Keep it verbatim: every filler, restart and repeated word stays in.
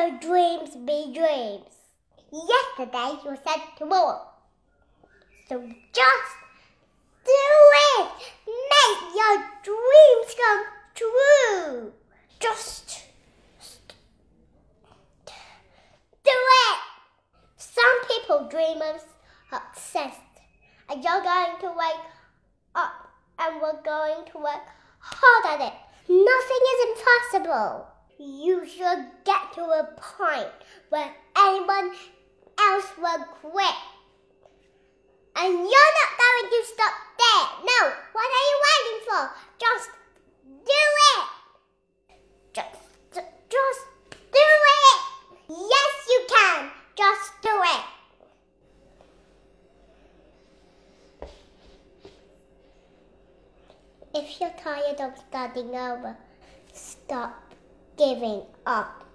your dreams be dreams. Yesterday you said tomorrow. So just do it. Make your dreams come true. Just do it. Some people dream of success, and you're going to wake up and we're going to work hard at it. Nothing is impossible. You should get to a point where anyone else will quit. And you're not going to stop there. No, what are you waiting for? Just do it. Just, just do it. Yes, you can. Just do it. If you're tired of starting over, stop giving up.